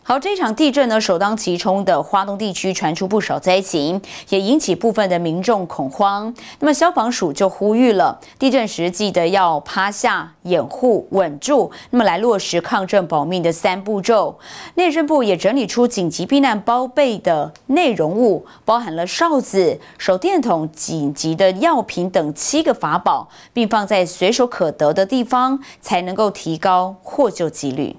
好，这场地震呢，首当其冲的花东地区传出不少灾情，也引起部分的民众恐慌。那么消防署就呼吁了，地震时记得要趴下、掩护、稳住，那么来落实抗震保命的3步骤。内政部也整理出紧急避难包备的内容物，包含了哨子、手电筒、紧急的药品等7个法宝，并放在随手可得的地方，才能够提高获救几率。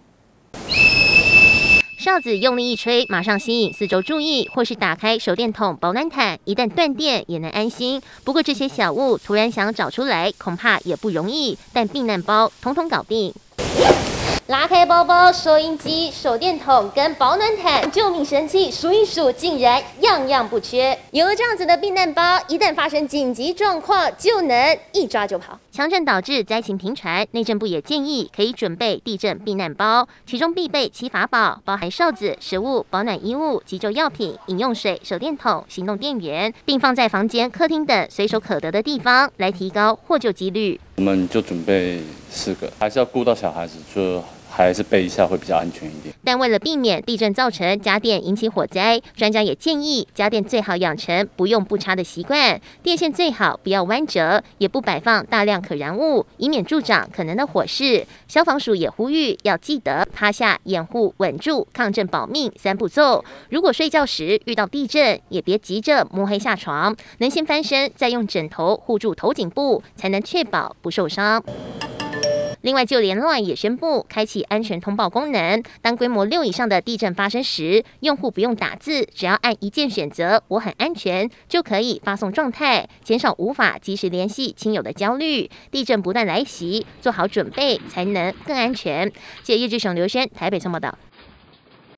哨子用力一吹，马上吸引四周注意，或是打开手电筒、保暖毯，一旦断电也能安心。不过这些小物突然想找出来，恐怕也不容易，但避难包统统搞定。 拉开包包，收音机、手电筒跟保暖毯，救命神器数一数，竟然样样不缺。有了这样子的避难包，一旦发生紧急状况，就能一抓就跑。强震导致灾情频传，内政部也建议可以准备地震避难包，其中必备7法宝，包含哨子、食物、保暖衣物、急救药品、饮用水、手电筒、行动电源，并放在房间、客厅等随手可得的地方，来提高获救几率。 我们就准备4个，还是要顾到小孩子，就还是备一下会比较安全一点。 但为了避免地震造成家电引起火灾，专家也建议家电最好养成不用不插的习惯，电线最好不要弯折，也不摆放大量可燃物，以免助长可能的火势。消防署也呼吁要记得趴下、掩护、稳住、抗震保命3步骤。如果睡觉时遇到地震，也别急着摸黑下床，能先翻身，再用枕头护住头颈部，才能确保不受伤。 另外，就联乱也宣布开启安全通报功能。当规模6以上的地震发生时，用户不用打字，只要按一键选择“我很安全”，就可以发送状态，减少无法及时联系亲友的焦虑。地震不断来袭，做好准备才能更安全。记者叶志雄、刘轩台北报道。